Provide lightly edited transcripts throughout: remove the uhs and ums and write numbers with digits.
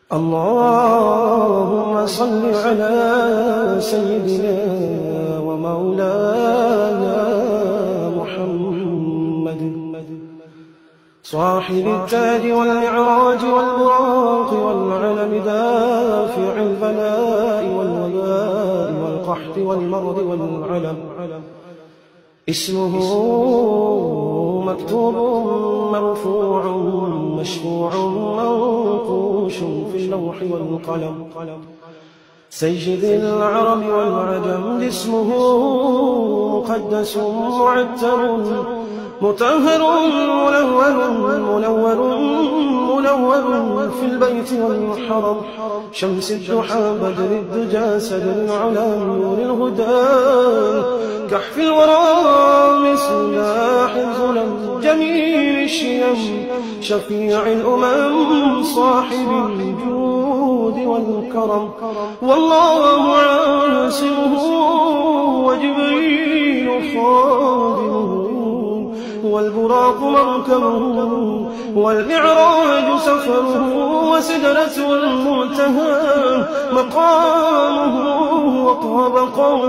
اللهم صل على سيدنا ومولانا محمد صاحب التاج والمعراج والبراق والعلم دافع البلاء والوباء والقحط والمرض والعلم اسمه مكتوب مرفوع مشفوع منقوش في اللوح والقلم سيد العرب والعجم اسمه مقدس معتر مطهر منور في البيت والحرم شمس الضحى بدر الدجى سدر العلا نور الهدى كحف الورى مصباح الظلم جميل الشيم شفيع الأمم صاحب الجود والكرم والله عاصمه وجبريل خادمه والبراق مركبه والمعراج سفره وسدرة المنتهى مقامه وطاب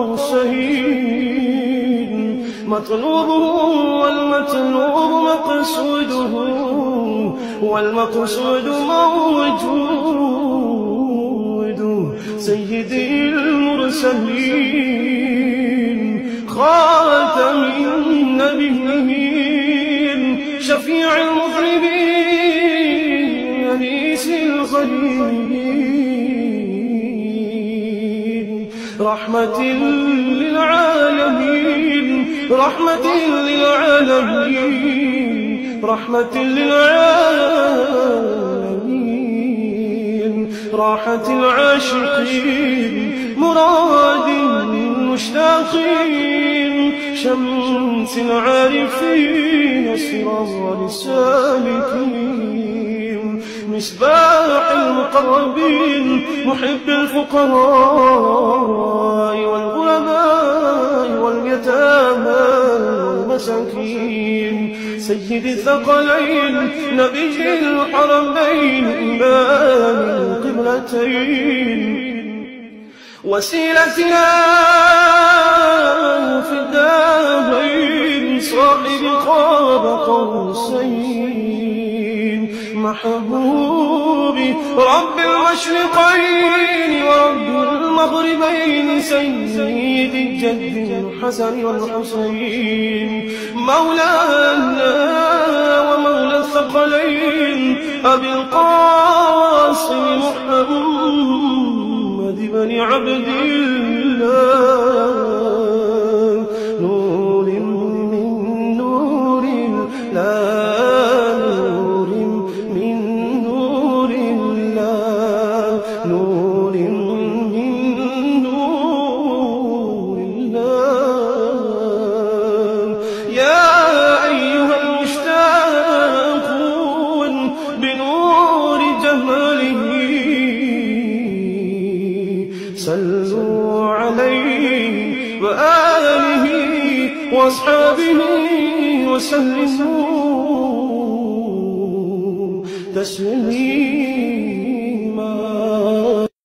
قوسين مطلوبه والمطلوب مقصوده والمقصود موجود سيدي المرسلين خاتم النبيين شفيع المذنبين أنيس الغريبين رحمة للعالمين رحمة للعالمين رحمة للعالمين راحة العاشقين مراد المشتاقين شمس العارفين سراج السالكين مصباح المقربين محب الفقراء والغرباء واليتامى والمساكين سيد الثقلين نبي الحرمين إمام القبلتين وسيلتنا في الدارين صاحب قاب قوسين محبوبي رب المشرقين ورب المغربين سيد الجد الحسن والحسين مولانا ومولى الثقلين أبي القاسم محمد بن عبد الله نور من نور الله نور من نور الله نور من نور الله يا أيها المشتاقون بنور جماله صلوا عليه وآله وأصحابه وسلموا تسليما.